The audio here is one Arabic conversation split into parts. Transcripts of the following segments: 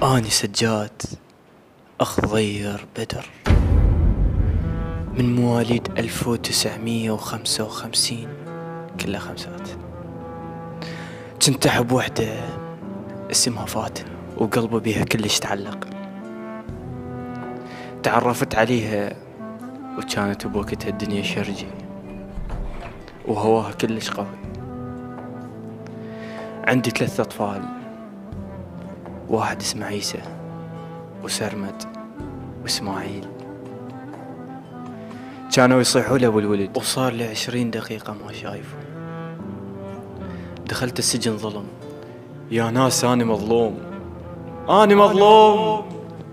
أني سجاد أخ ضير بدر، من مواليد 1955، كلها خمسات. كنت أحب وحدة اسمها فاتن، وقلبي بيها كلش تعلق. تعرفت عليها وكانت بوقتها الدنيا شرجي وهواها كلش قوي. عندي 3 أطفال، واحد اسمه عيسى وسرمد واسماعيل. كانوا يصيحوا له بالولد، وصار لي 20 دقيقة ما شايفه. دخلت السجن ظلم. يا ناس أنا مظلوم، أنا مظلوم.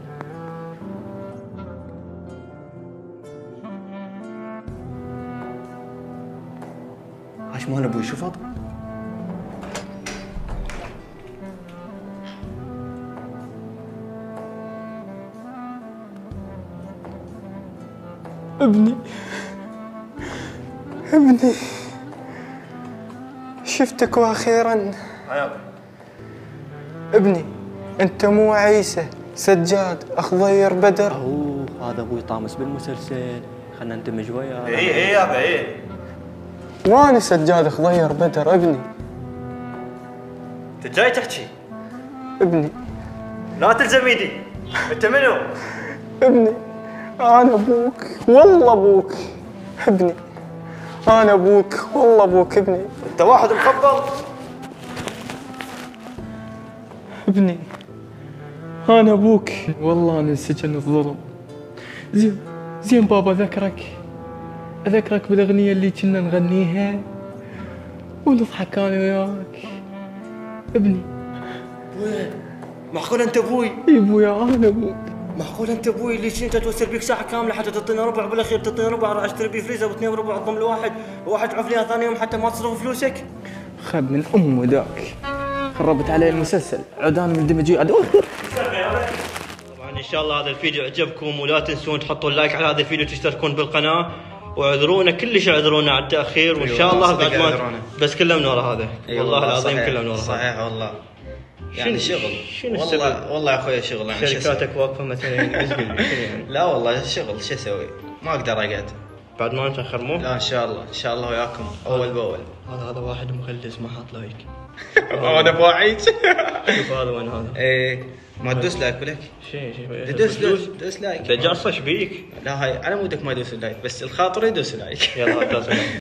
عاش مال ابوي شو فاض؟ ابني شفتك واخيرا. ابني انت مو عيسى سجاد اخ ضير بدر؟ هذا ابوي طامس بالمسلسل، خلنا ندمج وياه. اي يابا اي. وانا سجاد اخ ضير بدر ابني. انت جاي تحكي؟ ابني لا تلزم ايدي. انت منو؟ ابني انا ابوك والله ابوك. ابني انا ابوك والله ابوك. ابني انت واحد مخبل. ابني انا ابوك والله. انا انسجن الظلم. زين بابا اذكرك بالاغنيه اللي كنا نغنيها ونضحك انا وياك. ابني معقول انت ابوي؟ اي ابويا انا ابوك. معقول انت ابوي اللي كنت توسر بيك ساعه كامله حتى تعطينا ربع، بالاخير تعطينا ربع راح اشتري بيه فريزر واثنين ربع اضم لواحد، وواحد عفلي ثاني يوم حتى ما تصرف فلوسك. خب من امه ذاك، خربت علي المسلسل. عدان من دمجي طبعا ان شاء الله هذا الفيديو عجبكم، ولا تنسون تحطوا اللايك على هذا الفيديو وتشتركون بالقناه، واعذرونا كلش اعذرونا على التاخير، وان شاء الله بعد ما بس كله من ورا هذا. والله العظيم كله من ورا. صحيح والله. يعني شغل. شنو والله يا اخوي شغل. يعني شركاتك واقفه مثلا يعني. لا والله شغل، شو اسوي؟ ما اقدر اقعد. بعد ما نتاخر مو؟ لا ان شاء الله وياكم اول باول. هذا واحد مغلس ما حاط لايك. انا بواعيك. شوف هذا وين هذا؟ ايه ما تدوس لايك ولك؟ شيء دوس لايك. دجاصه ايش بيك؟ لا هاي على مودك ما يدوس لايك، بس الخاطر يدوس لايك. يلا